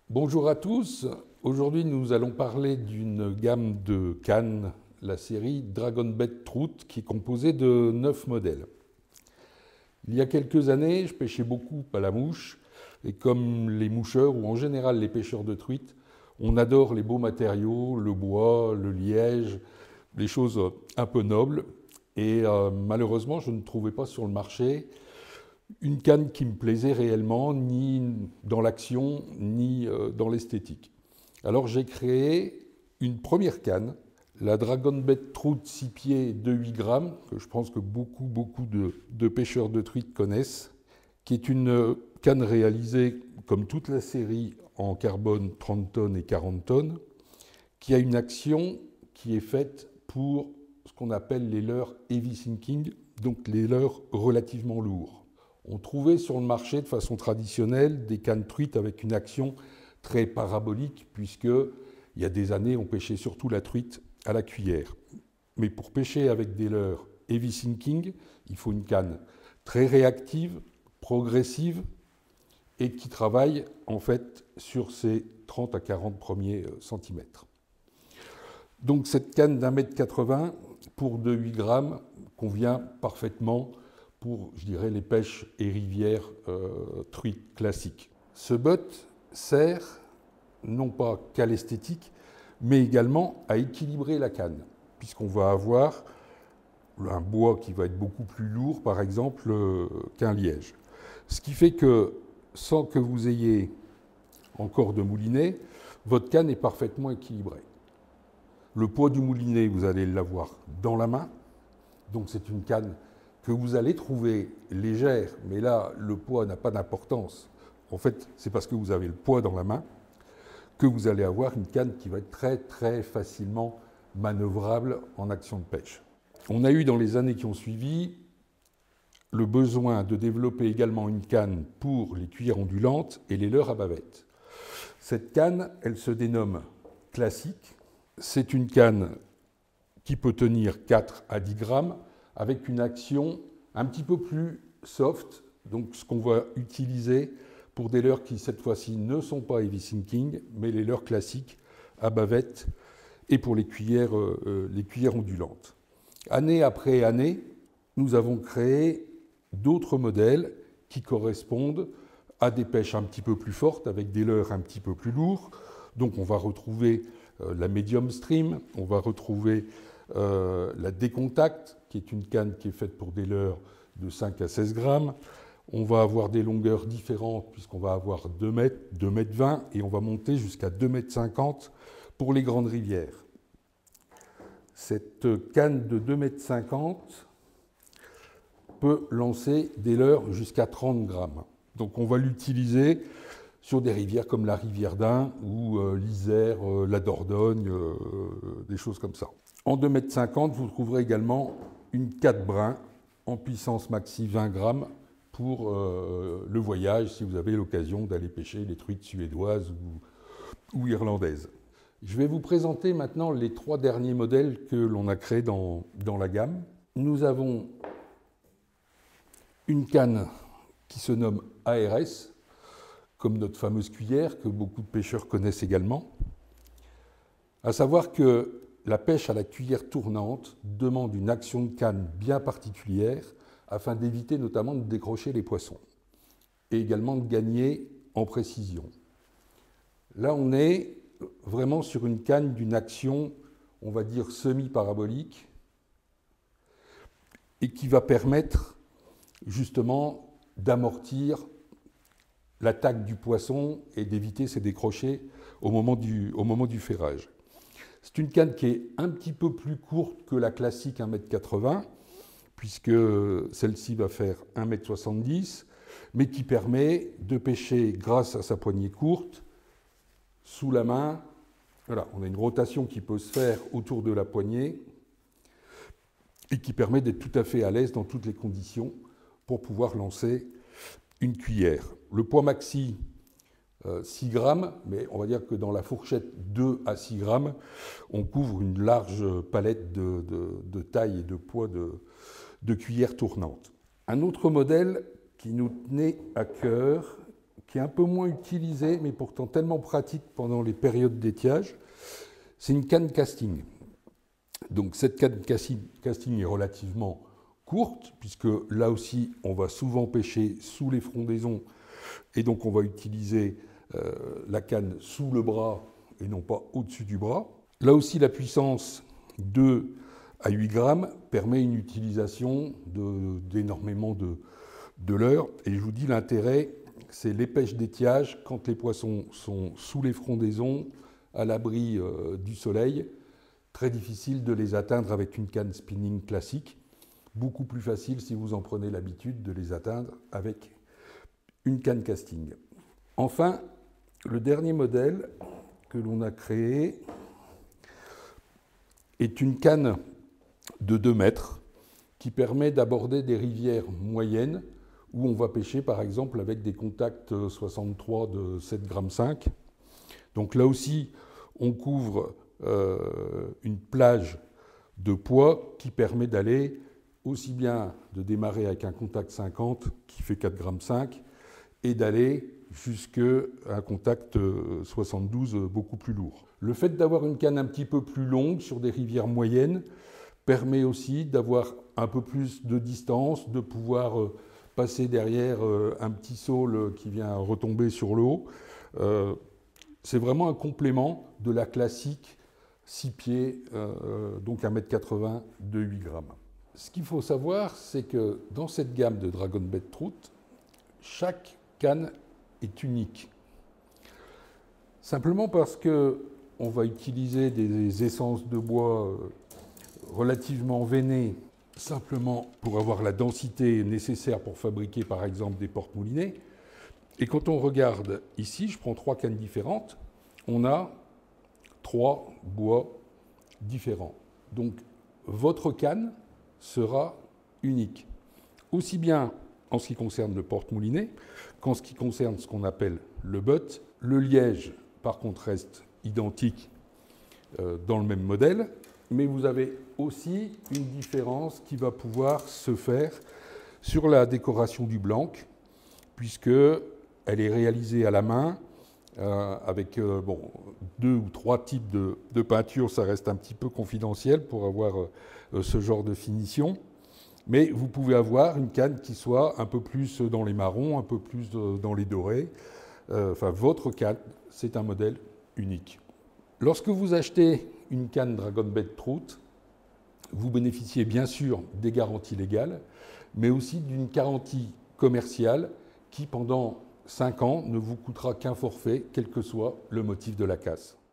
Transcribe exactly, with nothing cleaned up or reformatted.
Bonjour à tous. Aujourd'hui, nous allons parler d'une gamme de cannes, la série Dragonbait Trout, qui est composée de neuf modèles. Il y a quelques années, je pêchais beaucoup à la mouche, et comme les moucheurs, ou en général les pêcheurs de truites, on adore les beaux matériaux, le bois, le liège, des choses un peu nobles. Et euh, malheureusement, je ne trouvais pas sur le marché une canne qui me plaisait réellement, ni dans l'action, ni euh, dans l'esthétique. Alors j'ai créé une première canne, la Dragonbait Trout six pieds de huit grammes, que je pense que beaucoup, beaucoup de, de pêcheurs de truites connaissent, qui est une canne réalisée, comme toute la série, en carbone trente tonnes et quarante tonnes, qui a une action qui est faite pour ce qu'on appelle les leurres heavy sinking, donc les leurres relativement lourds. On trouvait sur le marché de façon traditionnelle des cannes truites avec une action très parabolique, puisque il y a des années, on pêchait surtout la truite à la cuillère. Mais pour pêcher avec des leurres heavy sinking, il faut une canne très réactive, progressive, et qui travaille en fait sur ses trente à quarante premiers centimètres. Donc cette canne d'un mètre quatre-vingts pour de huit grammes convient parfaitement pour, je dirais, les pêches et rivières euh, truites classiques. Ce botte sert non pas qu'à l'esthétique, mais également à équilibrer la canne, puisqu'on va avoir un bois qui va être beaucoup plus lourd, par exemple, euh, qu'un liège. Ce qui fait que, sans que vous ayez encore de moulinet, votre canne est parfaitement équilibrée. Le poids du moulinet, vous allez l'avoir dans la main, donc c'est une canne que vous allez trouver légère, mais là, le poids n'a pas d'importance. En fait, c'est parce que vous avez le poids dans la main que vous allez avoir une canne qui va être très, très facilement manœuvrable en action de pêche. On a eu dans les années qui ont suivi le besoin de développer également une canne pour les cuillères ondulantes et les leurres à bavette. Cette canne, elle se dénomme classique. C'est une canne qui peut tenir quatre à dix grammes, avec une action un petit peu plus soft, donc ce qu'on va utiliser pour des leurres qui, cette fois-ci, ne sont pas heavy sinking, mais les leurres classiques à bavette et pour les cuillères, euh, les cuillères ondulantes. Année après année, nous avons créé d'autres modèles qui correspondent à des pêches un petit peu plus fortes, avec des leurres un petit peu plus lourds. Donc on va retrouver euh, la medium stream, on va retrouver euh, la décontact, qui est une canne qui est faite pour des leurres de cinq à seize grammes. On va avoir des longueurs différentes, puisqu'on va avoir deux mètres, deux mètres vingt, et on va monter jusqu'à deux mètres cinquante pour les grandes rivières. Cette canne de deux mètres cinquante peut lancer des leurres jusqu'à trente grammes. Donc on va l'utiliser sur des rivières comme la rivière d'Ain ou euh, l'Isère, euh, la Dordogne, euh, des choses comme ça. En deux mètres cinquante, vous trouverez également une quatre brins en puissance maxi vingt grammes pour euh, le voyage, si vous avez l'occasion d'aller pêcher les truites suédoises ou, ou irlandaises. Je vais vous présenter maintenant les trois derniers modèles que l'on a créés dans, dans la gamme. Nous avons une canne qui se nomme A R S, comme notre fameuse cuillère que beaucoup de pêcheurs connaissent également. À savoir que la pêche à la cuillère tournante demande une action de canne bien particulière afin d'éviter notamment de décrocher les poissons et également de gagner en précision. Là, on est vraiment sur une canne d'une action, on va dire, semi-parabolique et qui va permettre justement d'amortir l'attaque du poisson et d'éviter ses décrochés au moment du, au moment du ferrage. C'est une canne qui est un petit peu plus courte que la classique un mètre quatre-vingts, puisque celle-ci va faire un mètre soixante-dix, mais qui permet de pêcher grâce à sa poignée courte, sous la main. Voilà, on a une rotation qui peut se faire autour de la poignée et qui permet d'être tout à fait à l'aise dans toutes les conditions pour pouvoir lancer une cuillère. Le poids maxi, euh, six grammes, mais on va dire que dans la fourchette deux à six grammes, on couvre une large palette de, de, de taille et de poids de, de cuillère tournante. Un autre modèle qui nous tenait à cœur, qui est un peu moins utilisée, mais pourtant tellement pratique pendant les périodes d'étiage. C'est une canne casting. Donc cette canne casting est relativement courte, puisque là aussi, on va souvent pêcher sous les frondaisons, et donc on va utiliser euh, la canne sous le bras et non pas au-dessus du bras. Là aussi, la puissance deux à huit grammes permet une utilisation d'énormément de, de, de leurres. Et je vous dis, l'intérêt, c'est les pêches d'étiage, quand les poissons sont sous les frondaisons, à l'abri euh, du soleil. Très difficile de les atteindre avec une canne spinning classique. Beaucoup plus facile si vous en prenez l'habitude de les atteindre avec une canne casting. Enfin, le dernier modèle que l'on a créé est une canne de deux mètres qui permet d'aborder des rivières moyennes où on va pêcher par exemple avec des contacts soixante-trois de sept virgule cinq grammes. Donc là aussi, on couvre euh, une plage de poids qui permet d'aller aussi bien de démarrer avec un contact cinquante qui fait quatre virgule cinq grammes et d'aller jusqu'à un contact soixante-douze beaucoup plus lourd. Le fait d'avoir une canne un petit peu plus longue sur des rivières moyennes permet aussi d'avoir un peu plus de distance, de pouvoir passer derrière un petit saule qui vient retomber sur l'eau. Euh, c'est vraiment un complément de la classique six pieds, euh, donc un mètre quatre-vingts de huit grammes. Ce qu'il faut savoir, c'est que dans cette gamme de Dragon Bait Trout, chaque canne est unique. Simplement parce qu'on va utiliser des essences de bois relativement veinées, simplement pour avoir la densité nécessaire pour fabriquer par exemple des porte-moulinets. Et quand on regarde ici, je prends trois cannes différentes, on a trois bois différents. Donc votre canne sera unique, aussi bien en ce qui concerne le porte-moulinet qu'en ce qui concerne ce qu'on appelle le butt. Le liège, par contre, reste identique euh, dans le même modèle, mais vous avez aussi une différence qui va pouvoir se faire sur la décoration du blanc, puisqu'elle est réalisée à la main, euh, avec euh, bon, deux ou trois types de, de peinture. Ça reste un petit peu confidentiel pour avoir euh, ce genre de finition. Mais vous pouvez avoir une canne qui soit un peu plus dans les marrons, un peu plus dans les dorés. Euh, enfin, votre canne, c'est un modèle unique. Lorsque vous achetez une canne Dragon Bait Trout, vous bénéficiez bien sûr des garanties légales, mais aussi d'une garantie commerciale qui, pendant cinq ans, ne vous coûtera qu'un forfait, quel que soit le motif de la casse.